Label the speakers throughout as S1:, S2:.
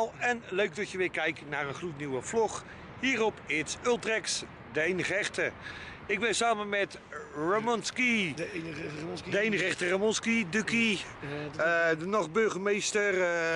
S1: allemaal en leuk dat je weer kijkt naar een gloednieuwe vlog hier op It's Ultrex, de enige echte. Ik ben samen met Ramonski, de enige echte Ramonski, Dukkie, de nog burgemeester,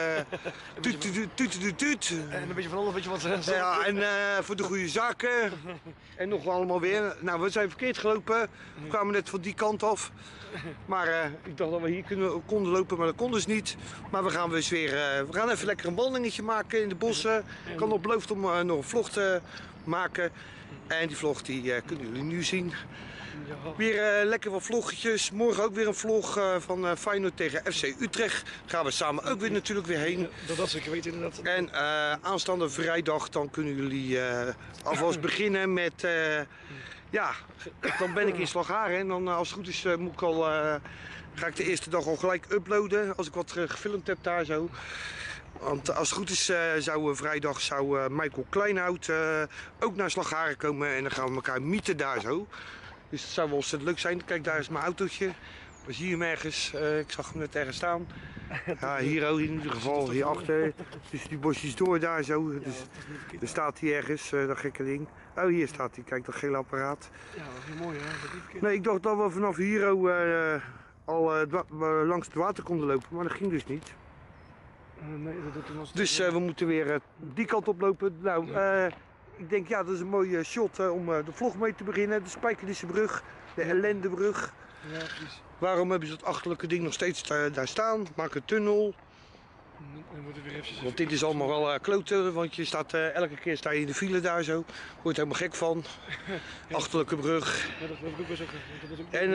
S1: tuut.
S2: En een beetje van alles, weet je wat.
S1: Ja, en voor de goede zaken. En nog allemaal weer. Nou, we zijn verkeerd gelopen. We kwamen net van die kant af. Maar ik dacht dat we hier konden lopen, maar dat kon dus niet. Maar we gaan dus weer. We gaan even lekker een wandelingetje maken in de bossen. Ik had nog beloofd om nog een vlog te maken. En die vlog die kunnen jullie nu zien. Weer lekker wat vloggetjes. Morgen ook weer een vlog van Feyenoord tegen FC Utrecht. Daar gaan we samen ook weer natuurlijk weer heen.
S2: Dat zeker weten inderdaad.
S1: En aanstaande vrijdag dan kunnen jullie alvast beginnen met... ja, dan ben ik in Slagharen en dan als het goed is moet ik al... ga ik de eerste dag al gelijk uploaden als ik wat gefilmd heb daar zo. Want als het goed is vrijdag zou Michael Kleinhout ook naar Slagharen komen en dan gaan we elkaar mieten daar zo. Dus dat zou wel ontzettend leuk zijn. Kijk, daar is mijn autootje. We zien hem ergens. Ik zag hem net ergens staan. Ja, hier ook in ieder geval, hierachter. Dus die bosjes door daar zo. Dus, er staat hij ergens, dat gekke ding. Oh, hier staat hij. Kijk, dat gele apparaat.
S2: Ja, dat is mooi hè.
S1: Nee, ik dacht dat we vanaf hier al langs het water konden lopen, maar dat ging dus niet.
S2: Nee, dat
S1: dus we moeten weer die kant op lopen. Nou, ik denk ja, dat is een mooie shot om de vlog mee te beginnen. De Spijkenissebrug, de Ellendebrug.
S2: Ja, precies.
S1: Waarom hebben ze dat achterlijke ding nog steeds daar staan? Maak een tunnel.
S2: En wordt weer eventjes...
S1: Want dit is allemaal wel kloten, want je staat, elke keer sta je in de file daar zo. Word je helemaal gek van. Ja. Achterlijke brug.
S2: Ja, dat geloof ik ook wel zo.
S1: En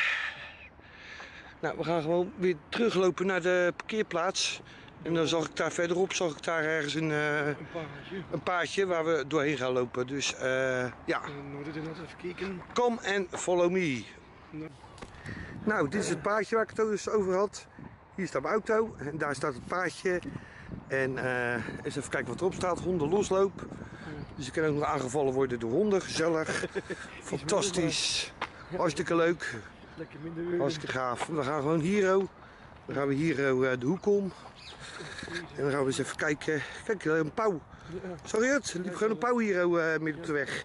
S1: nou, we gaan gewoon weer teruglopen naar de parkeerplaats. En dan zag ik daar verderop ergens een paadje waar we doorheen gaan lopen. Dus ja.
S2: En dan wordt het inderdaad even kijken.
S1: Come and follow me. Nou, dit is het paadje waar ik het dus over had. Hier staat mijn auto en daar staat het paadje. En eens even kijken wat erop staat. Honden losloop. Dus je kan ook nog aangevallen worden door honden. Gezellig. Fantastisch. Hartstikke leuk.
S2: Lekker minder.
S1: Hartstikke gaaf. We gaan gewoon hier. Dan gaan we hier de hoek om. En dan gaan we eens even kijken. Kijk, een pauw. Sorry het? Er liep gewoon een pauw hier midden op de weg.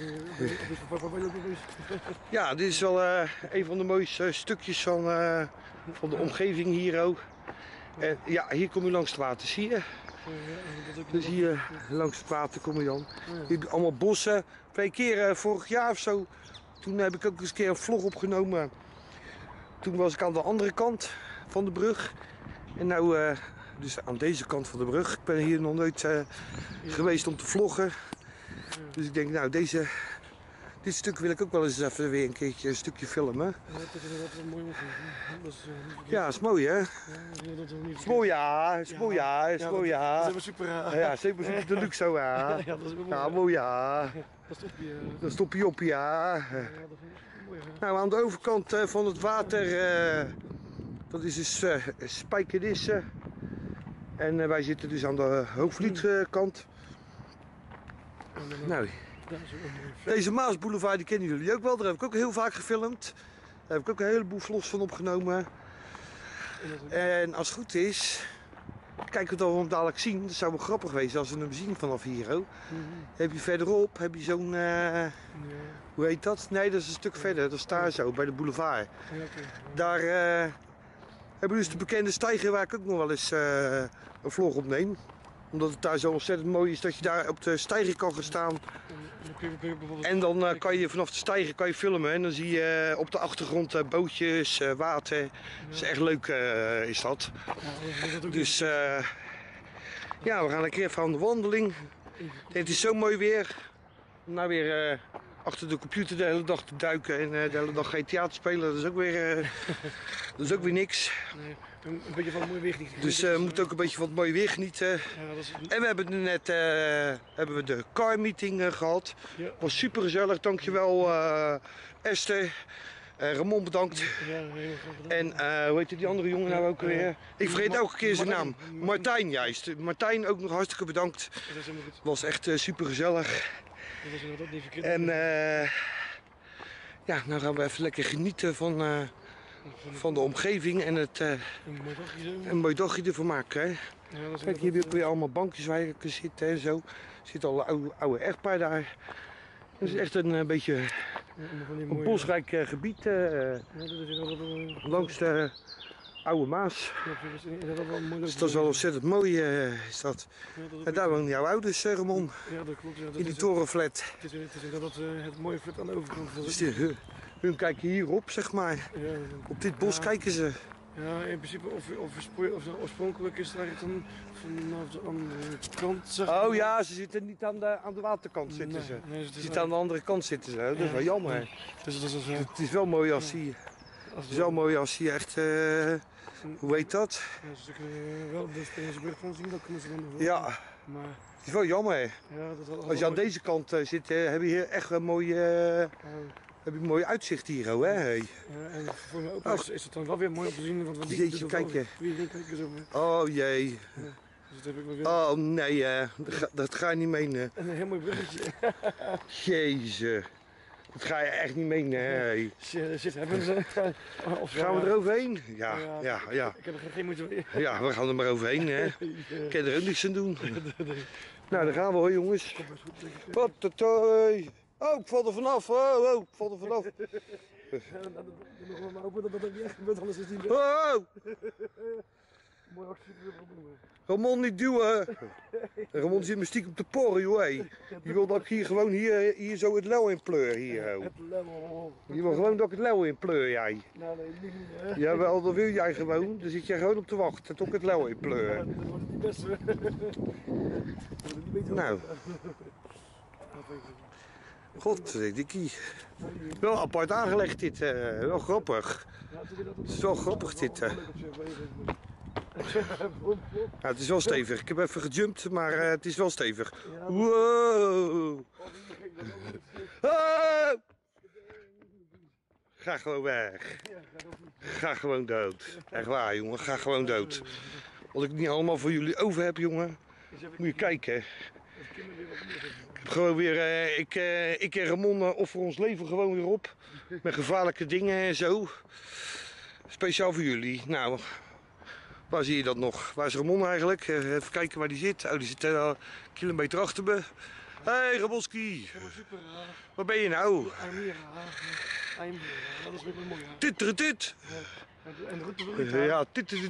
S1: Ja, dit is wel een van de mooiste stukjes van de omgeving hier ook. En ja, hier kom je langs het water, zie je? Dus hier langs het water kom je dan. Hier heb je allemaal bossen. 2 keer vorig jaar of zo. Toen heb ik ook eens een keer een vlog opgenomen. Toen was ik aan de andere kant van de brug. En nou, dus aan deze kant van de brug. Ik ben hier nog nooit geweest om te vloggen. Dus ik denk, nou, dit stuk wil ik ook wel eens even weer een keertje een stukje filmen.
S2: Ja, dat is inderdaad een mooi omgeving.
S1: Ja, is mooi hè? Is mooi ja, is mooi ja, is mooi ja.
S2: Dat is super.
S1: Ja, super de luxe zo ja.
S2: Ja, dat is mooi.
S1: Ja, mooi ja. Dat stop je op ja.
S2: Ja, dat is mooi.
S1: Nou, aan de overkant van het water, dat is dus Spijkenisse. En wij zitten dus aan de Hoogvlietkant. Nou, deze Maasboulevard die kennen jullie ook wel. Daar heb ik ook heel vaak gefilmd. Daar heb ik ook een heleboel vlogs van opgenomen. En als het goed is, kijken we hem dadelijk zien. Dat zou wel grappig wezen als we hem zien vanaf hier. Heb je verderop, heb je zo'n, hoe heet dat? Nee, dat is een stuk verder. Dat is daar zo, bij de boulevard. Daar hebben we dus de bekende steiger waar ik ook nog wel eens een vlog opneem. Omdat het daar zo ontzettend mooi is dat je daar op de steiger kan gaan staan. En dan kan je vanaf de steiger kan je filmen en dan zie je op de achtergrond bootjes, water. Dat is echt leuk is dat. Dus ja, we gaan een keer even aan de wandeling. Het is zo mooi weer om nou weer achter de computer de hele dag te duiken en de hele dag GTA te spelen. Dat is ook weer niks.
S2: Nee, een beetje van het mooie weer genieten.
S1: Dus we moeten ook een beetje van het mooie weer genieten. Ja, en we hebben net hebben we de car meeting gehad. Ja. Was super gezellig, dankjewel Esther. Ramon bedankt. Ja, heel graag bedankt. En hoe heet die andere jongen nou ook weer? Ik vergeet elke keer zijn naam. Martijn juist. Martijn ook nog hartstikke bedankt. Was echt super gezellig.
S2: Dat was inderdaad niet verkeerd.
S1: En ja, nou gaan we even lekker genieten van de omgeving en een mooi dagje ervan maken. Hè?
S2: Ja, dat is
S1: Kijk, hier heb je allemaal bankjes waar je kunt zitten en zo. Er zit al een oude echtpaar daar. Het is echt een beetje een bosrijk gebied langs de Oude Maas. Dus dat is wel ontzettend mooi. Is dat. En daar wonen jouw ouders, Ramon.
S2: Ja, dat klopt. Ja, dat
S1: in die
S2: is
S1: torenflat.
S2: Het is inderdaad het mooie flat aan de overkant.
S1: Dus hun kijken hierop, zeg maar.
S2: Ja,
S1: Op dit bos kijken ze.
S2: Ja, in principe, oorspronkelijk is het eigenlijk dan vanaf de andere kant. Zeg maar.
S1: Oh ja, ze zitten niet aan de waterkant zitten ze.
S2: Nee,
S1: Ze zitten aan de andere kant zitten ze. Dat is wel jammer.
S2: Dus dat is,
S1: Het is wel mooi als hij. Het is wel mooi als hij echt. Hoe heet dat?
S2: Ja, ze kunnen wel de Steense brug van zien, dat kunnen ze dan nog wel.
S1: Ja.
S2: Maar
S1: Het is wel jammer.
S2: ja, dat
S1: Als je aan deze kant zit, heb je hier echt een mooi. Heb je een mooi uitzicht hier, hoor. Hè?
S2: ja, en voor mij ook is het dan wel weer mooi om te zien. Want
S1: Jeetje, kijk je.
S2: Kijken zo.
S1: Oh jee.
S2: Ja, dus dat heb ik wel weer.
S1: Oh nee, dat ga je niet menen.
S2: En een heel mooi bruggetje.
S1: Jezus. Dat ga je echt niet menen, hè.
S2: Shit, hebben ze. Of
S1: Gaan we er overheen? Ja, ja, ja.
S2: Ik heb er geen moeite mee.
S1: Ja, we gaan er maar overheen, hè. Ik kan er ook niks aan doen. Nou, daar gaan we hoor, jongens. Hoppatoi. Oh, ik val er vanaf. Oh, ik val er vanaf.
S2: Nog maar hopen dat dat ook niet echt gebeurt, anders is die
S1: Oh,
S2: mooi actie.
S1: Ramon niet duwen. Ramon zit me stiekem te porren, joh. Hé. Je wil dat ik hier gewoon hier zo het leeuw in pleur, hier. Oh. Je wil gewoon dat ik het leeuw in pleur, jij.
S2: Nou, nee, niet. Hè?
S1: Jawel, dat wil jij gewoon. Dan zit jij gewoon op te wachten tot ik het leeuw in pleur.
S2: Dat wordt het niet best.
S1: Nou. Goddikkie. Wel apart aangelegd dit. Wel grappig. Het is wel grappig dit. Ja, het is wel stevig. Ik heb even gejumpt, maar het is wel stevig. Wow. Oh. Ga gewoon weg. Ga gewoon dood. Echt waar, jongen. Ga gewoon dood. Wat ik niet allemaal voor jullie over heb, jongen. Moet je kijken. Ik heb gewoon weer, ik en Ramon offeren ons leven gewoon weer op. Met gevaarlijke dingen en zo. Speciaal voor jullie. Nou, waar zie je dat nog? Waar is Ramon eigenlijk? Even kijken waar die zit. Oh, die zit al een kilometer achter me. Hey Raboski. Waar ben je nou?
S2: Dat is weer mooi.
S1: Titteretut.
S2: En de route wil ik
S1: Ja,
S2: En de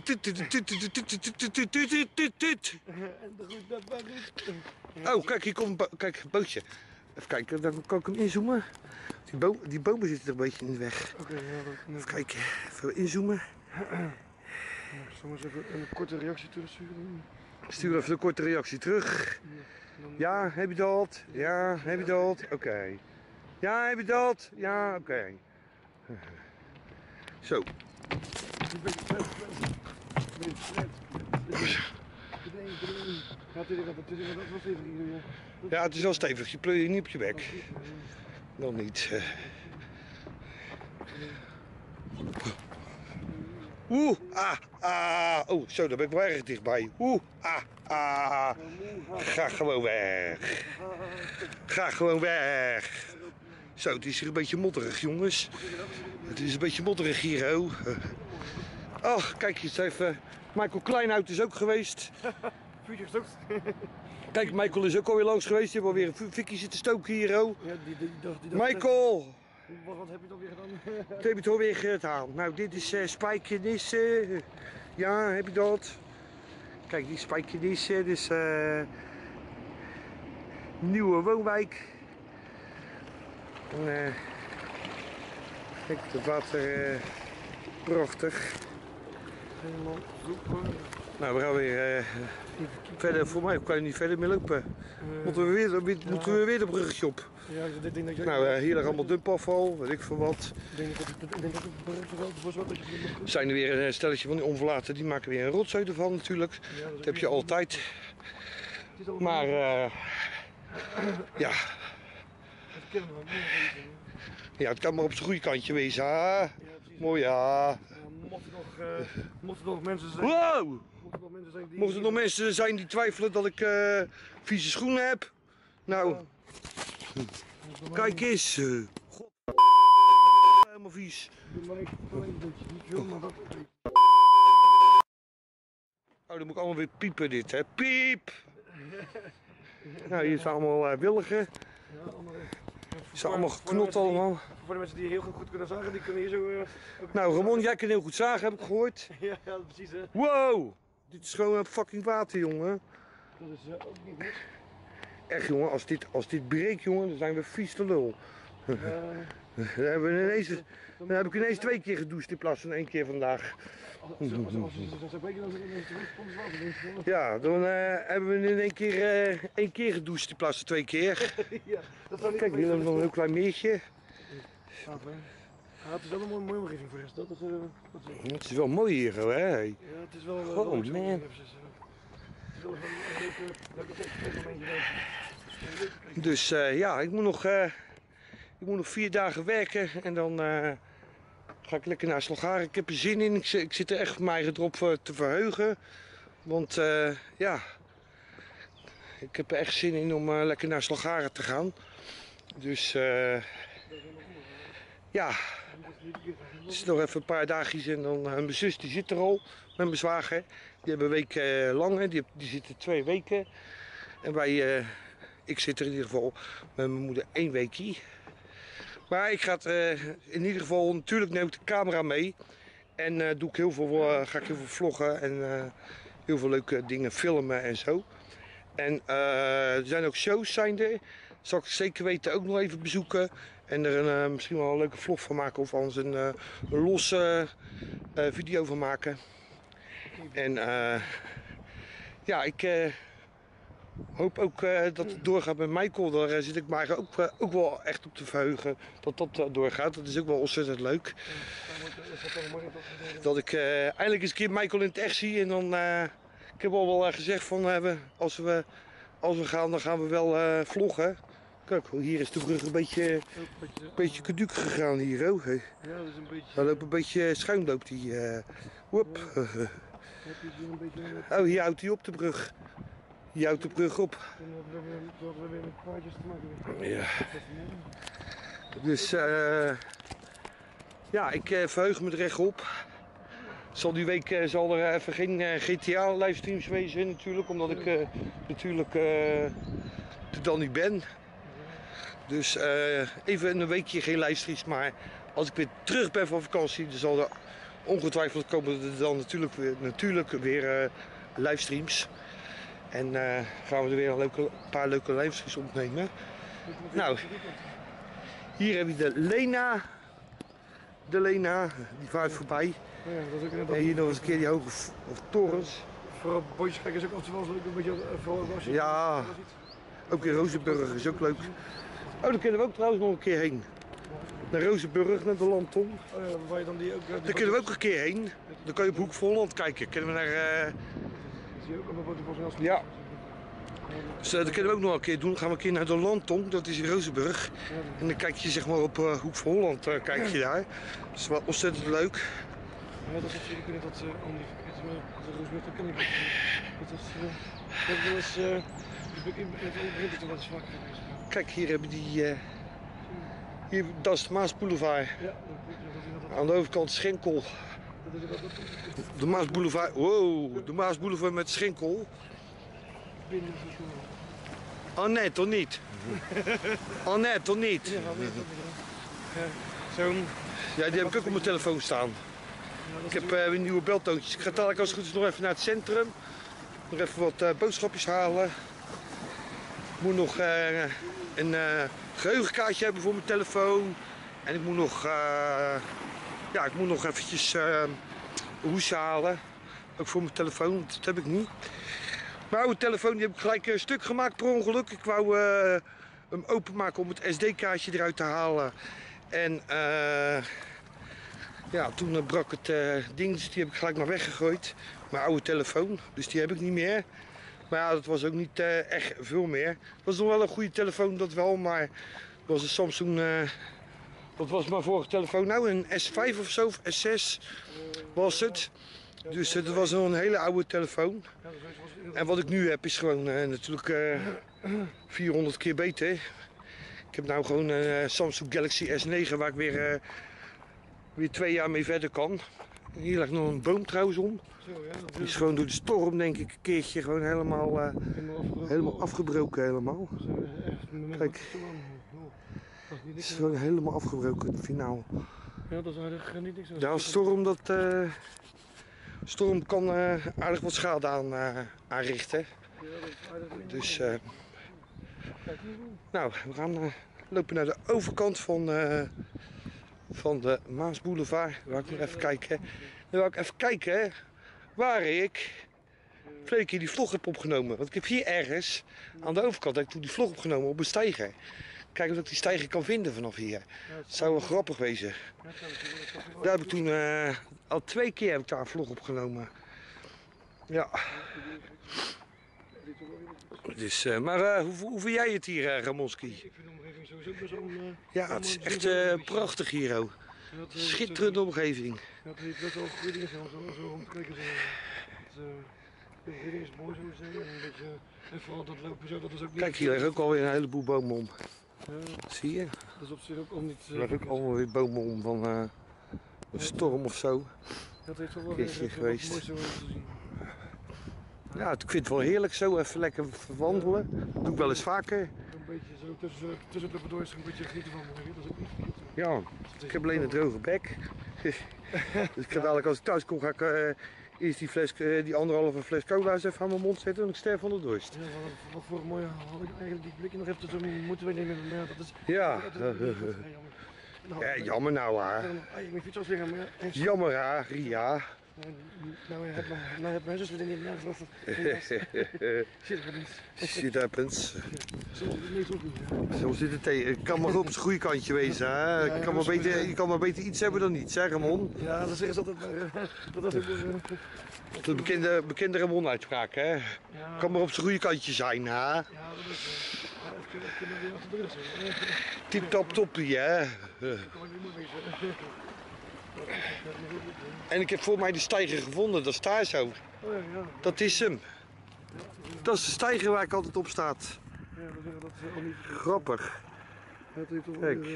S2: route
S1: oh, kijk, hier komt kijk, een bootje. Even kijken, dan kan ik hem inzoomen. Die bomen zitten er een beetje in de weg.
S2: Oké, ja, dat
S1: Even kijken, even inzoomen.
S2: Ik zal maar eens even een korte reactie terugsturen.
S1: Stuur even een korte reactie terug. Ja, heb je dat? Ja, heb je dat? Oké. Ja, heb je dat? Ja, oké. Zo. Ja, het is wel stevig. Je pleur je niet op je bek. Nog niet. Oh, zo, daar ben ik wel erg dichtbij. Ga gewoon weg. Ga gewoon weg. Zo, het is hier een beetje modderig, jongens. Het is een beetje modderig hier, oh. Ach, kijk eens even. Michael Kleinhout is ook geweest. Kijk, Michael is ook alweer langs geweest. Die heeft alweer een fikkie zitten stoken hier, oh.
S2: Ja,
S1: Michael!
S2: Wat heb je dan weer gedaan?
S1: Wat heb je toch weer gedaan? Nou, dit is Spijkenissen. Ja, heb je dat? Kijk, die Spijkenissen, dus nieuwe woonwijk. En, kijk, het water prachtig.
S2: Helemaal super.
S1: Nou, we gaan weer verder. Voor mij kan je niet verder meer lopen. Moeten we weer de bruggetje op.
S2: Ja, ik denk dat
S1: Nou, hier ligt allemaal dumpafval, weet ik veel wat.
S2: Ik denk dat het
S1: Er zijn er weer een stelletje van die onverlaten, die maken weer een rotzooi ervan natuurlijk. Dat heb je altijd. Maar ja. Ja, het kan maar op zijn goede kantje wezen. Hè? Mooi ja.
S2: Mocht er nog mensen zijn.
S1: Wow!
S2: Mocht er nog mensen zijn
S1: Mochten er nog mensen zijn die
S2: die
S1: twijfelen dat ik vieze schoenen heb. Nou, kijk eens. God. Helemaal vies.
S2: Doe maar een beetje, niet veel, maar dat.
S1: Oh, Oh, dan moet ik allemaal weer piepen dit, hè. Piep! Nou, hier zijn allemaal willigen.
S2: Ja, allemaal.
S1: Die zijn allemaal geknot allemaal.
S2: Voor de mensen die heel goed kunnen zagen, die kunnen hier zo...
S1: Nou, Ramon, jij kan heel goed zagen, heb ik gehoord.
S2: Ja, precies hè.
S1: Wow! Dit is gewoon fucking water, jongen.
S2: Dat is ook niet mis.
S1: Echt, jongen, als dit breekt, jongen, dan zijn we vies te lul. Dan heb ik ineens 2 keer gedoucht in plaats van 1 keer vandaag.
S2: Als ze zo breken, dan is het 2 seconden water.
S1: Ja, dan hebben we in 1 keer gedoucht in plaats van 2 keer.
S2: Ja, dat zou niet.
S1: Kijk, hier hebben we nog een heel klein meertje.
S2: Ja, het is wel een mooie omgeving voor de rest. Dat is,
S1: Het is wel mooi hier, hè?
S2: ja, het is wel...
S1: Oh, man.
S2: Het is wel een leuke momentje.
S1: Dus ja, ik moet nog 4 dagen werken en dan ga ik lekker naar Slagharen. Ik heb er zin in. Ik zit er echt mij erop te verheugen. Want ja, ik heb er echt zin in om lekker naar Slagharen te gaan. Dus ja, het is nog even een paar dagjes en dan mijn zus die zit er al met mijn zwager. Die hebben een week lang, die zitten 2 weken. En ik zit er in ieder geval met mijn moeder 1 weekje. Maar ik ga het in ieder geval, natuurlijk neem ik de camera mee. En ga ik heel veel vloggen en heel veel leuke dingen filmen en zo. En er zijn ook shows zijn er. Zal ik zeker weten ook nog even bezoeken. En er misschien wel een leuke vlog van maken of anders een losse video van maken. En ja, ik hoop ook dat het doorgaat met Michael. Daar zit ik maar ook wel echt op te verheugen dat dat doorgaat. Dat is ook wel ontzettend leuk. Dat ik eindelijk eens een keer Michael in het echt zie. En dan, ik heb al wel gezegd van als we gaan, dan gaan we wel vloggen. Kijk, hier is de brug een beetje caduc gegaan hier. Oh.
S2: Ja, dat is een beetje...
S1: Daar loopt een beetje schuin loopt die. Woep. Oh, hier houdt hij op de brug. Hier houdt de brug op.
S2: Toen hadden we weer met paardjes te maken.
S1: Ja. Dus ja, ik verheug me er echt op. Die week zal er even geen GTA livestreams wezen natuurlijk, omdat ik natuurlijk er dan niet ben. Dus even een weekje geen livestreams, maar als ik weer terug ben van vakantie, dan zal er ongetwijfeld komen er dan natuurlijk weer livestreams. En gaan we er weer een paar leuke livestreams opnemen. Nou, hier heb je de Lena. De Lena, die vaart voorbij.
S2: Ja, dat is ook
S1: En hier nog eens een keer die hoge torens.
S2: Vooral bootjes kijken is ook altijd wel eens leuk, een beetje vooral als je...
S1: Ja, ook in Rozenburg is ook leuk. Oh, daar kunnen we ook trouwens nog een keer heen. Naar Rozenburg, naar de Landtong.
S2: Oh ja, waar je dan die ook...
S1: Daar kunnen we ook een keer heen. Dan kan je op Hoek van Holland kijken. Kunnen we naar...
S2: Zie je ook op een boot volgens mij.
S1: Ja. Dus dat kunnen we ook nog een keer doen. Dan gaan we een keer naar de Landtong, dat is in Rozenburg. En dan kijk je zeg maar op Hoek van Holland, kijk je daar. Dat is wel ontzettend leuk.
S2: Ja, dat is natuurlijk kunnen dat Andy verkeerd, maar de Rozenburg dat ken ik niet. Dat is... Dat wel eens... in het begint wel eens vaker geweest.
S1: Kijk, hier hebben die... Hier, dat is de Maasboulevard.
S2: Ja,
S1: Aan de overkant Schenkel. De Maasboulevard. Wow, de Maasboulevard met Schenkel. Oh nee, toch niet? Oh nee, toch niet?
S2: Zo'n...
S1: Ja, die heb ik ook op mijn telefoon staan. Ik heb weer nieuwe beltoontjes. Ik ga dadelijk als het goed is nog even naar het centrum. Nog even wat boodschapjes halen. Ik moet nog een geheugenkaartje hebben voor mijn telefoon. En ik moet nog eventjes een hoesje halen. Ook voor mijn telefoon, dat heb ik niet. Mijn oude telefoon die heb ik gelijk een stuk gemaakt per ongeluk. Ik wou hem openmaken om het SD-kaartje eruit te halen. En ja, toen brak het ding, dus die heb ik gelijk maar weggegooid. Mijn oude telefoon, dus die heb ik niet meer. Maar ja, dat was ook niet echt veel meer. Het was nog wel een goede telefoon, dat wel, maar het was een Samsung... wat was mijn vorige telefoon nou? Een S5 of zo, of S6 was het. Dus het was nog een hele oude telefoon. En wat ik nu heb is gewoon natuurlijk 400 keer beter. Ik heb nou gewoon een Samsung Galaxy S9 waar ik weer 2 jaar mee verder kan. Hier ligt nog een boom trouwens om.
S2: Zo, ja. Dat
S1: Die is gewoon door de storm denk ik een keertje gewoon helemaal afgebroken helemaal. Kijk.
S2: Dat is niet
S1: Het
S2: niks.
S1: is gewoon helemaal afgebroken, het finaal.
S2: Ja, dat is eigenlijk niet niks.
S1: Ja, storm kan aardig wat schade aanrichten.
S2: Ja, dat is aardig.
S1: Dus,
S2: Kijk hier.
S1: nou, we gaan lopen naar de overkant van de Maasboulevard. Waar ik nog even kijken. Dan wil ik even kijken waar ik vorige keer die vlog heb opgenomen. Want ik heb hier ergens aan de overkant heb ik toen die vlog opgenomen op een steiger. Kijken of ik die steiger kan vinden vanaf hier. Dat zou wel grappig wezen. Daar heb ik toen al 2 keer heb ik daar een vlog opgenomen. Ja. Dus, maar hoe vind jij het hier, Ramonski?
S2: Ik vind de omgeving sowieso best wel een...
S1: Ja, het is echt prachtig hier ook. Schitterende omgeving.
S2: Ja, het heeft best wel goede dingen zijn zo om te kijken. De omgeving is mooi zo te zeggen. En, een beetje, en vooral dat lopen zo, dat is ook niet...
S1: Kijk, hier liggen ook alweer een heleboel bomen om. Zie je?
S2: Dat is op zich ook al niet...
S1: Er liggen ook allemaal weer bomen om van een storm of zo.
S2: Dat heeft wel
S1: Keertje
S2: weer
S1: geweest.
S2: mooi zo om te zien.
S1: Ja, ik vind het wel heerlijk zo, even lekker wandelen. Dat doe ik wel eens vaker.
S2: Een beetje zo tussen de door is een beetje genieten van morgen. Dat is ook niet verkeerd.
S1: Ja, ik heb alleen een droge bek. Dus ik ga dadelijk als ik thuis kom, ga ik eerst die 1,5 fles cola eens even aan mijn mond zetten en ik sterf van de dorst.
S2: Ja, wat voor een mooie had ik eigenlijk die blikje nog even zo moeten we nemen. Maar dat is...
S1: Ja.
S2: jammer.
S1: Ja, jammer nou hè.
S2: Mijn fiets was liggen, maar...
S1: Jammer hè, Ria.
S2: Nou heb mijn zus weer niet naar geloofd. Shit, wat niet.
S1: Shit happens.
S2: Zo zit het niet op.
S1: Zo zit het tegen. Het kan maar op het goede kantje wezen hè. Je kan maar beter iets hebben dan niets hè, Ramon.
S2: Ja, dat zeggen ze altijd maar. Dat is ook...
S1: De bekende Ramon uitspraak hè. Kan maar op zijn goede kantje zijn hè.
S2: Ja, dat is... Even kunnen weer achter de rug zijn.
S1: Tip top toppie hè.
S2: Dat kan maar niet meer wezen.
S1: En ik heb voor mij de steiger gevonden, dat is daar zo.
S2: Oh ja, ja.
S1: Dat is hem. Dat is de steiger waar ik altijd op staat.
S2: Ja, dat is al niet...
S1: Grappig.
S2: Dat heeft toch
S1: Kijk.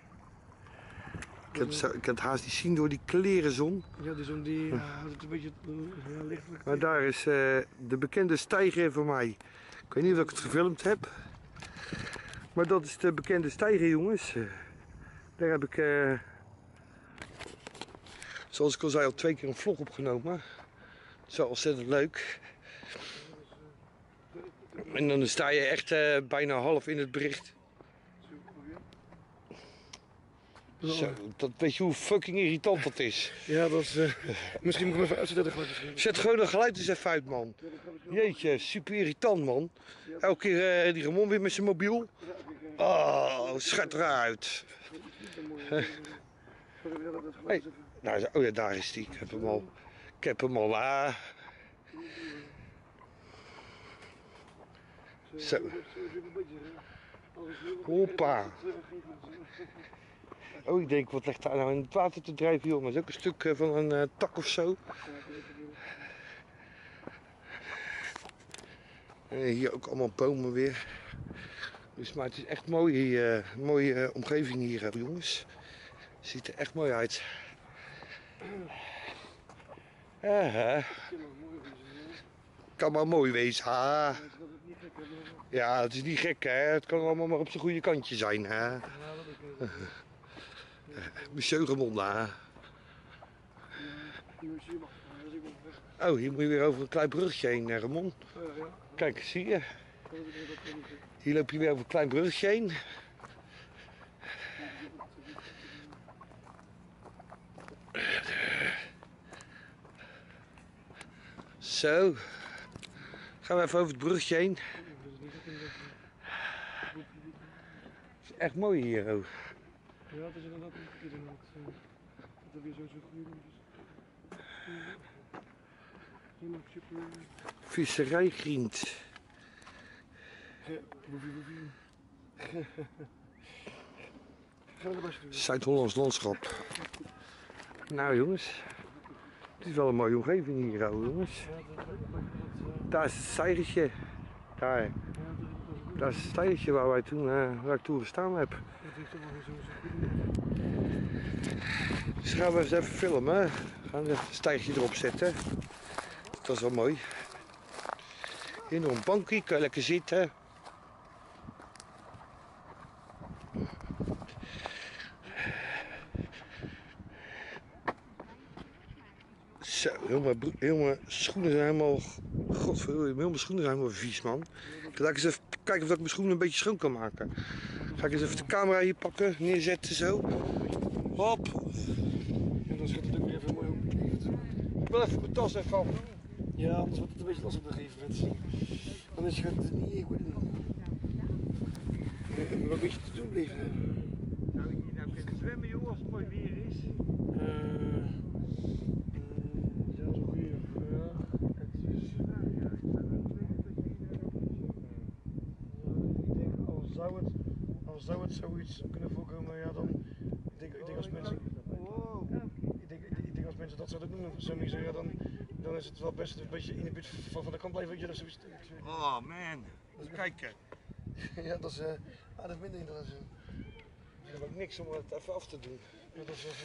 S1: Ik kan het haast niet zien door die klerenzon.
S2: Ja, die zon die houdt het een beetje lichtelijk.
S1: Maar daar is de bekende steiger van mij. Ik weet niet of ik het gefilmd heb. Maar dat is de bekende steiger, jongens. Daar heb ik, zoals ik al zei, al 2 keer een vlog opgenomen. Dat is wel ontzettend leuk. En dan sta je echt bijna half in het bericht. Zo, dat weet je hoe fucking irritant dat is.
S2: Ja, dat is... misschien moet ik hem even uitzetten.
S1: Zet gewoon een geluid eens even uit, man. Jeetje, super irritant, man. Elke keer die Ramon weer met zijn mobiel. Oh, schat eruit. Hey, nou, oh ja, daar is die. Ik heb hem al. Zo. Hoppa. Oh, ik denk, wat ligt daar nou in het water te drijven, jongen? Dat is ook een stuk van een tak of zo. En hier ook allemaal bomen weer. Dus, maar het is echt mooi hier, mooie omgeving hier, jongens. Het ziet er echt mooi uit. Kan maar mooi wezen, ha. Ja, het is niet gek, hè. Het kan allemaal maar op zijn goede kantje zijn, hè. Monsieur Ramonda. Oh, hier moet je weer over een klein bruggetje heen, Ramon. Kijk, zie je? Hier loop je weer over een klein bruggetje heen. Zo. Gaan we even over het bruggetje heen. Het is echt mooi hier ook.
S2: Ja, het is inderdaad niet verkeerd inderdaad. Dat er weer zo goed is.
S1: Visserijgriend. Zuid-Hollands landschap. Nou jongens, het is wel een mooie omgeving hier, ouwe jongens. Daar is het steigertje. Daar is het steigertje waar ik toen gestaan heb. Dus gaan we eens even filmen. We gaan even een stijgje erop zetten. Dat is wel mooi. Hier nog een bankje, kan je lekker zitten. Zo, heel mijn schoenen zijn helemaal... Godverdomme, heel mijn schoenen zijn helemaal vies, man. Ik ga eens even kijken of ik mijn schoenen een beetje schoon kan maken. Ga ik eens even de camera hier pakken, neerzetten zo. Hop.
S2: En dan schudt het ook weer even mooi op.
S1: Ik wil even mijn tas even af.
S2: Ja, anders wordt het een beetje lastig op een gegeven moment. Anders gaat het niet goed doen. We hebben een beetje te doen blijven.
S1: Zou ik hier nou kunnen zwemmen, joh, als het mooi weer is?
S2: Ja, dat is een goeie. Ja, het is... ik denk, al zou het zoiets kunnen voorkomen, ja dan... Ik denk als mensen... Ik denk als mensen dat zouden doen, zo niet zo, ja, dan is het wel best een beetje in de buurt van de kant blijven, weet je, dat is zoiets...
S1: Oh man, kijken.
S2: Ja, dat is aardig minder interessant.
S1: Ik heb ook niks om het even af te doen.
S2: Ja, dat is wel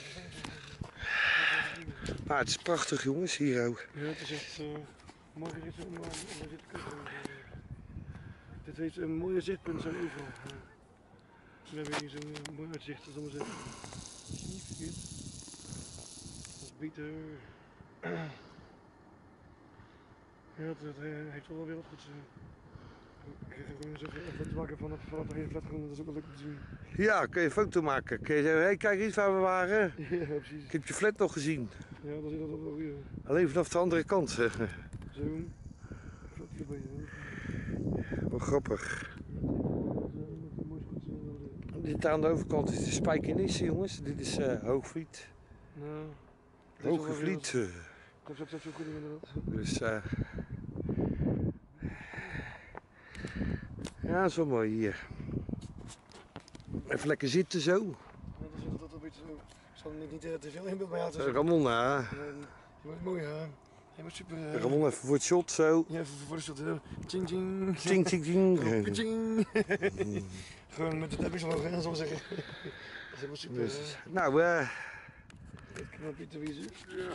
S1: Maar het is prachtig, jongens, hier ook.
S2: Ja, het is echt mooi is om zitten kussen. Dit heeft een mooie zichtpunt zijn overal. We hebben hier zo'n mooi uitzicht, dat is allemaal zeggen. Niet verkeerd. Dat is beter. Ja, het heeft wel weer wat goed. Ik ga gewoon eens even te maken van het hele flatgroen, dat is ook wel leuk om te zien.
S1: Ja, kun je een foto maken. Kun je zeggen, hey, kijk eens waar we waren.
S2: Ja, precies.
S1: Ik heb je flat nog gezien.
S2: Ja, dat is dat wel weer.
S1: Alleen vanaf de andere kant.
S2: Zo. Flatje bij je.
S1: Wel grappig. Dit aan de overkant is de Spijkenisse, jongens. Dit is Hoogvliet.
S2: Nou,
S1: Hogevliet.
S2: dat is ook zo goed inderdaad.
S1: Dus ja, dat is wel mooi hier. Even lekker zitten zo.
S2: Ja, dat is inderdaad een beetje zo. Ik zal er niet te veel in beeld bij laten.
S1: Ramon, hè?
S2: Je wordt mooi, hè? Je wordt super.
S1: Ramon even voor het shot zo.
S2: Ja, even voor de shot. Ching ching.
S1: Ting, ting, ting.
S2: Ching. Gewoon met de teppich omhoog, hè, zo zeggen. Dat is helemaal super.
S1: Dus, nou,
S2: Dat knapje te wiezen. Ja.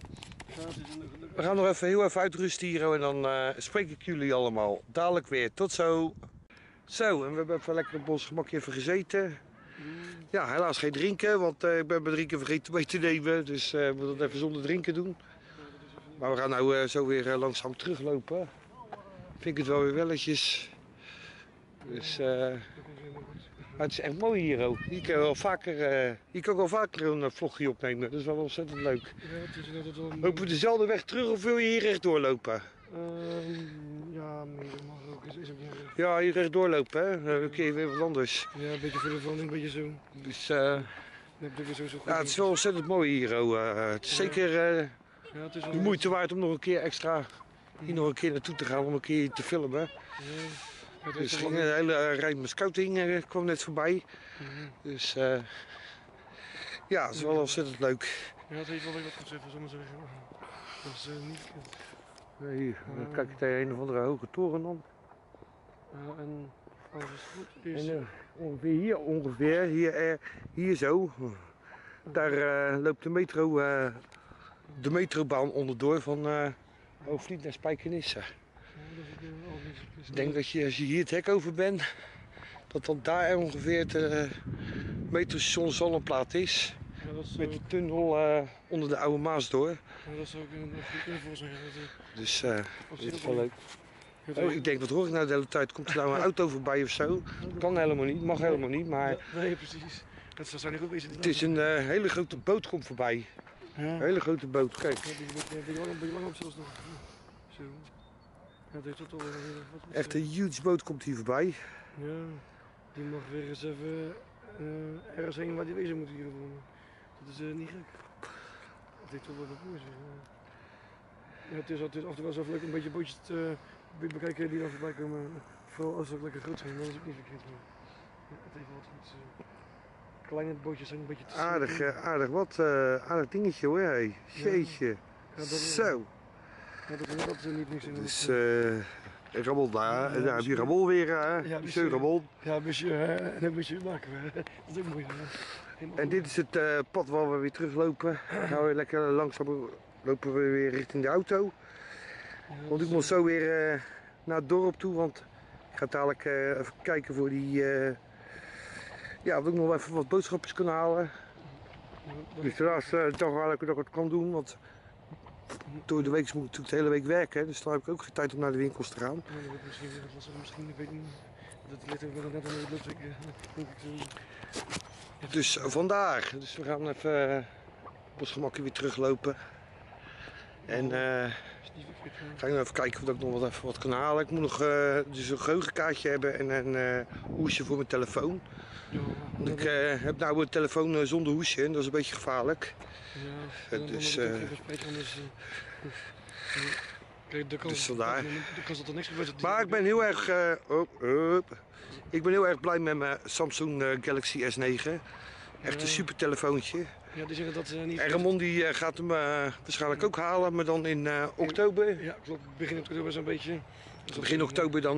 S1: we gaan nog even heel even uitrusten hier en dan spreek ik jullie allemaal dadelijk weer. Tot zo. Zo, en we hebben even lekker op ons gemakje even gezeten. Ja, helaas geen drinken, want ik ben mijn drinken vergeten mee te nemen. Dus we moeten dat even zonder drinken doen. Maar we gaan nou zo weer langzaam teruglopen. Vind ik het wel weer welletjes. Dus maar het is echt mooi hier ook. Hier kan ik wel vaker een vlogje opnemen. Dat is wel ontzettend leuk.
S2: Ja, het is inderdaad wel.
S1: Lopen we dezelfde weg terug of wil je hier rechtdoor lopen?
S2: Ja, maar dat mag ook. Is ook niet.
S1: Ja, hier rechtdoor lopen, hè? Dan kun je weer wat anders.
S2: Ja, een beetje voor de verandering, een beetje zo.
S1: Dus
S2: Dan heb ik weer zo goed.
S1: ja, het is wel ontzettend mooi hier. Het is zeker
S2: Ja, het is wel
S1: de moeite waard om nog een keer extra hier nog een keer naartoe te gaan om een keer te filmen.
S2: Ja, het
S1: Dus
S2: is
S1: ging een hele rij met scouting kwam net voorbij. Dus ja, het is wel ontzettend leuk.
S2: Ja, het heeft wel weer wat goed zeggen, zullen we zeggen. Dat is niet verkeerd.
S1: Hier, dan kijk ik tegen een of andere hoge toren dan.
S2: En als het goed is.
S1: En ongeveer hier, hier zo. Daar loopt de metrobaan onderdoor van Hoogvliet naar Spijkenisse. Dus ik denk dat je als je hier het hek over bent, dat dan daar ongeveer het metrostation Zalmplaat is.
S2: Ja, dat is
S1: Met de tunnel onder de Oude Maas door.
S2: Ja, dat zou ik een goed kunnen voorzeggen.
S1: Dus dat is wel leuk.
S2: Ja,
S1: Oh, ik denk, wat hoor ik nou de hele tijd? Komt er nou een auto voorbij of zo? Kan helemaal niet, mag helemaal niet, maar
S2: nee, precies. Dat zou niet goed wezen.
S1: het is een hele grote boot komt voorbij.
S2: Ja.
S1: Een hele grote boot, kijk.
S2: Ja, ben je lang op zelfs nog. Zo. Ja, dat heeft tot al wat.
S1: Echt een huge boot komt hier voorbij.
S2: Ja, die mag weer eens even ergens heen waar die wezen moet hier wonen. Dat is niet gek. Dat heeft toch wel wat moois. Ja, het is af en toe wel zo leuk om een beetje bootjes te bekijken die dan voorbij komen. Vooral als ze ook lekker groot zijn, dat is ook niet verkeerd. Maar ja, het heeft wel wat goed. Kleine bootjes zijn een beetje te
S1: Aardig dingetje hoor, hé. Jeetje.
S2: Ja,
S1: Zo.
S2: Ja, dat is niet niks in.
S1: Dus Rabol daar, en daar heb je Rabol weer, monsieur Rabol.
S2: Ja, monsieur, en dan monsieur maken we. Dat is ook mooi.
S1: En dit is het pad waar we weer teruglopen. Dan gaan we lekker langzaam lopen we weer richting de auto. Want ik moet zo weer naar het dorp toe, want ik ga dadelijk even kijken voor die... ja, dat ik nog even wat boodschapjes kan halen. Dus daarnaast toch eigenlijk dat ik het kan doen, want door de week moet ik natuurlijk de hele week werken. Dus dan heb ik ook geen tijd om naar de winkels te gaan.
S2: Ja, dat wordt misschien weer wat lastig, misschien, ik weet niet. Dat ligt ook wel net aan hoe het lukt.
S1: Dus vandaar. Dus we gaan even op ons gemakje weer teruglopen. En ga ik nog even kijken of ik nog even wat kan halen. Ik moet nog dus een geheugenkaartje hebben en een hoesje voor mijn telefoon.
S2: Ja,
S1: Want ik heb nou een telefoon zonder hoesje en dat is een beetje gevaarlijk.
S2: Ja,
S1: dus
S2: kijk, de kans,
S1: dus vandaar.
S2: De kans dat er niks gebeurt.
S1: Maar ik ben heel erg, ik ben heel erg blij met mijn Samsung Galaxy S9. Echt een super telefoontje.
S2: Ja, die zeggen dat ze niet...
S1: En Ramon die gaat hem waarschijnlijk ook halen, maar dan in oktober.
S2: Ja, klopt. Begin oktober zo'n beetje. Dus
S1: Begin oktober dan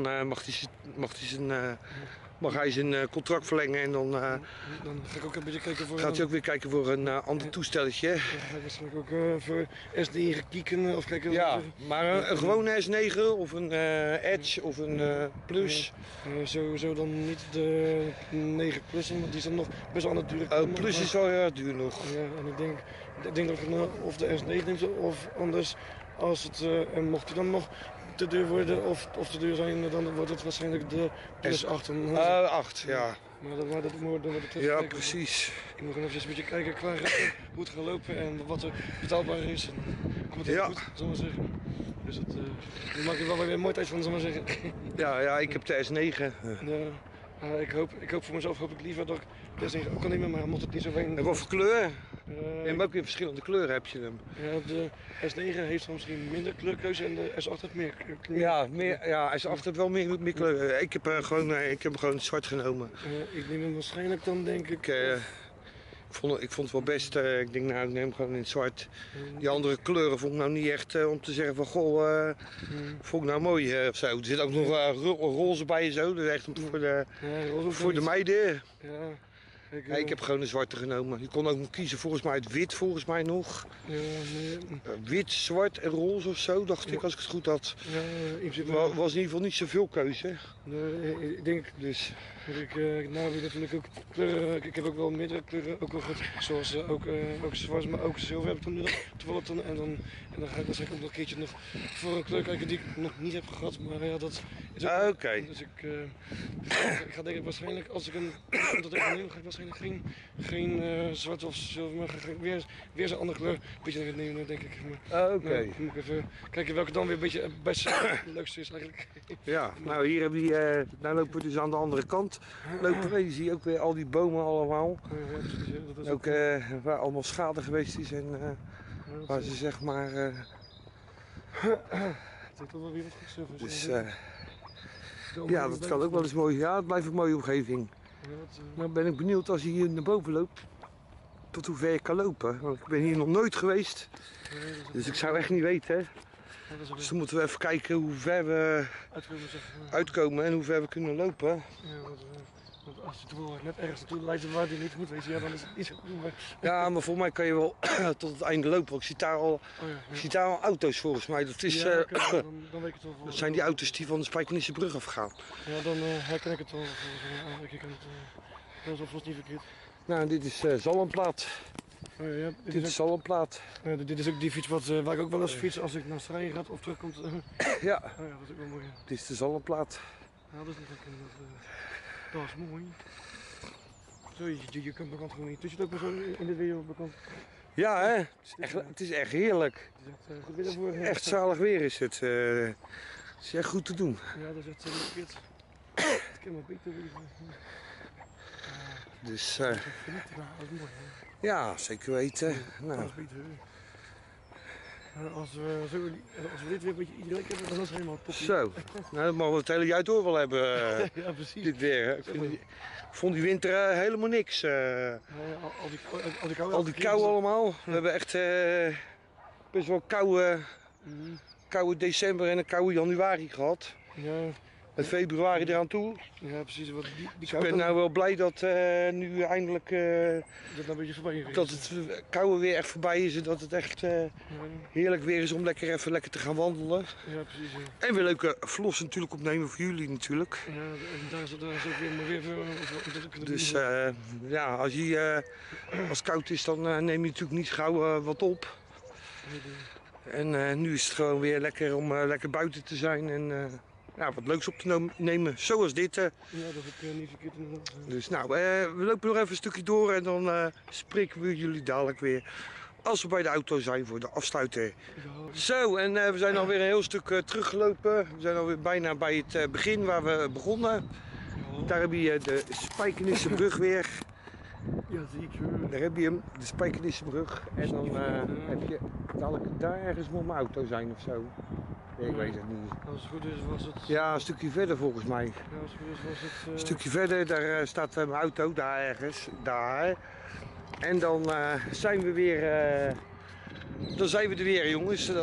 S1: mag hij zijn contract verlengen en dan
S2: dan ga ik ook een beetje kijken voor...
S1: gaat hij ook weer kijken voor een ander toestelletje.
S2: Dan ga ik waarschijnlijk ook voor S9 kieken of kijken...
S1: Ja, maar een gewone S9 of een Edge of een Plus.
S2: Sowieso dan niet de 9 Plus, want die zijn nog best wel aan het duren.
S1: Oh, Plus is wel heel erg duur nog.
S2: Ja, en ik denk dat ik of de S9 neem of anders als het, en mocht die dan nog te duur worden of te duur zijn, dan wordt het waarschijnlijk de Plus 8.
S1: 8, ja.
S2: Maar dat moet dan het
S1: Ja, precies.
S2: Ik moet even een beetje kijken qua hoe het gaat lopen en wat er betaalbaar is. En komt het
S1: Ja.
S2: goed, zal ik maar zeggen. Dus daar maak je wel weer een mooi tijd van, zal ik maar zeggen.
S1: Ja, ik heb de S9.
S2: Ik hoop voor mezelf liever dat ik de S9 ook kan nemen, maar mocht het niet zo zijn.
S1: En wat voor kleur? Je hebt ook weer verschillende kleuren heb je hem.
S2: Ja, de S9 heeft dan misschien minder kleurkeuze en de S8 heeft meer kleur.
S1: Ja, hij is altijd wel meer kleuren. Ik heb hem gewoon zwart genomen.
S2: Ik neem hem waarschijnlijk dan, denk ik.
S1: Ik vond het wel best. Ik denk, nou, ik neem hem gewoon in het zwart. Die andere kleuren vond ik nou niet echt om te zeggen van, goh, vond ik nou mooi of zo. Er zit ook nog roze bij en zo. Dat is echt voor de meiden.
S2: Ja.
S1: Ik heb gewoon een zwarte genomen. Je kon ook nog kiezen volgens mij het wit, volgens mij nog.
S2: Ja, nee.
S1: Wit, zwart en roze of zo, dacht ik, als ik het goed had.
S2: Ja, in principe
S1: was in ieder geval niet zoveel keuze.
S2: ik denk
S1: dus.
S2: Nou, wie natuurlijk ook kleuren. Ik heb ook wel meerdere kleuren, ook wel goed. Zoals ook zwart, maar ook zilver heb ik dan toevallig dan. En dan ga ik waarschijnlijk ook nog een keertje nog voor een kleur kijken die ik nog niet heb gehad. Maar ja, dat is ook...
S1: Oké.
S2: Dus ik ga denk ik waarschijnlijk, als ik een dat ik neem, ga ik waarschijnlijk geen zwart of zilver, maar ga ik weer zo'n andere kleur een beetje nemen, denk ik.
S1: Oké.
S2: Nou, moet ik even kijken welke dan weer een beetje het best leukste is eigenlijk.
S1: Ja, nou hier hebben we nou lopen we dus aan de andere kant. Lopen we, je ziet ook weer al die bomen allemaal.
S2: Ja, precies, ja, dat is
S1: ook waar allemaal schade geweest is en waar ze zeg maar...
S2: het heeft toch wel weer wat goed
S1: dus ja, dat kan ook wel eens mooi. Ja, het blijft een mooie omgeving. Nou ben ik benieuwd als je hier naar boven loopt, tot hoe ver je kan lopen. Want ik ben hier nog nooit geweest, dus ik zou echt niet weten. Dus dan moeten we even kijken hoe ver we uitkomen en hoe ver we kunnen lopen.
S2: Want als je toevallig net ergens naartoe leidt waar die niet moet wezen, ja, dan is het niet zo goed. Maar...
S1: Ja, maar volgens mij kan je wel tot het einde lopen. Ik zie daar al auto's volgens mij. Dat is,
S2: dan weet ik het wel.
S1: Dat zijn die auto's die van de Spijkenissebrug afgaan.
S2: Ja, dan herken ik het wel. Dat is alvast niet verkeerd.
S1: Nou, dit is Zalmplaat. Dit is Zalmplaat.
S2: Dit is ook die fiets waar ik ook wel eens fiets als ik naar Strijen ga of terugkom.
S1: Ja.
S2: Dat is ook wel mooi.
S1: Dit is de Zalmplaat.
S2: Ja, dat is niet lekker. Dat is mooi. Zo, je kunt bekend gewoon niet. Dus je het ook maar zo in de video bekend.
S1: Ja, hè? Het is echt heerlijk.
S2: Het is echt goed weer daarvoor.
S1: Echt zalig weer is het. Het is echt goed te doen.
S2: Ja, dat is echt niet verkeerd. Het kan maar beter weer.
S1: Dus,
S2: dat is mooi.
S1: ja, zeker weten. Nou.
S2: Dat is beter. Als we dit weer een beetje iedere week hebben, dan is het helemaal top.
S1: Zo, nou, dan mogen we het hele jaar door wel hebben.
S2: Ja, precies.
S1: Dit weer. Ik vond die winter helemaal niks. Al die kou allemaal. We hebben echt best wel koude december en een koude januari gehad.
S2: Ja,
S1: Met februari eraan toe.
S2: ja precies. Wat die
S1: Ik
S2: kou
S1: ben
S2: kan-
S1: nou wel blij dat nu eindelijk
S2: dat nou een beetje voorbij is.
S1: dat het koude weer echt voorbij is en dat het echt
S2: Ja,
S1: heerlijk weer is om lekker even te gaan wandelen.
S2: ja, precies. Ja.
S1: En weer leuke vlogs natuurlijk opnemen voor jullie natuurlijk.
S2: Ja, en daar is ook weer maar weer voor.
S1: Dus ja, als het koud is dan neem je natuurlijk niet gauw wat op. En nu is het gewoon weer lekker om lekker buiten te zijn en ja, wat leuks op te nemen, zoals dit.
S2: Ja, dat heb ik niet verkeerd inderdaad.
S1: Dus nou, we lopen nog even een stukje door en dan spreken we jullie dadelijk weer als we bij de auto zijn voor de afsluiter. Zo, en we zijn alweer een heel stuk teruggelopen. We zijn alweer bijna bij het begin waar we begonnen. Daar heb je de Spijkenissebrug weer.
S2: Ja, zie ik.
S1: Daar heb je hem, de Spijkenissebrug. En dan heb je dadelijk daar ergens moet mijn auto zijn of zo. Nee, ik weet het niet.
S2: Als het goed is was het...
S1: Ja, een stukje verder volgens mij.
S2: Ja, als het goed is was het...
S1: Een stukje verder, daar staat mijn auto, daar ergens, daar. En dan zijn we weer, dan zijn we er weer jongens. Dan,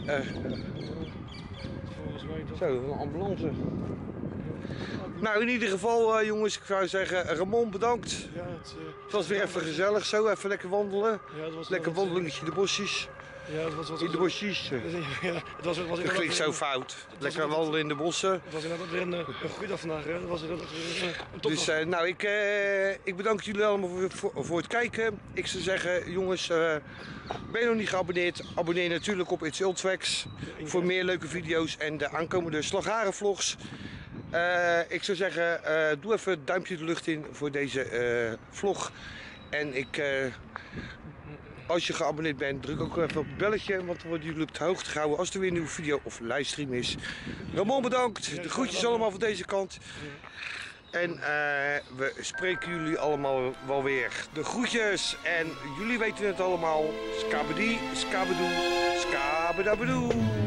S2: Volgens mij toch.
S1: zo, een ambulance. Nou, in ieder geval jongens, ik zou zeggen, Ramon bedankt.
S2: Ja,
S1: Het was weer even gezellig zo, even lekker wandelen.
S2: ja, het was
S1: Lekker wandelingetje in de bosjes.
S2: Ja, het was
S1: In de bosjes.
S2: Ja, het was
S1: Dat klinkt zo fout. Lekker wandelen in de bossen.
S2: Het was inderdaad weer een goede dag vandaag. Hè. Het was inderdaad weer een topdag.
S1: Dus nou, ik bedank jullie allemaal voor het kijken. Ik zou zeggen, jongens, ben je nog niet geabonneerd? Abonneer natuurlijk op It's Ultrex voor meer leuke video's en de aankomende Slagharen vlogs. Ik zou zeggen, doe even het duimpje de lucht in voor deze vlog. En als je geabonneerd bent, druk ook even op het belletje, want dan worden jullie op de hoogte gehouden als er weer een nieuwe video of livestream is. Ramon bedankt, de groetjes allemaal van deze kant. En we spreken jullie allemaal wel weer. De groetjes en jullie weten het allemaal. Skabedi, skabedoe, skabedabedoe.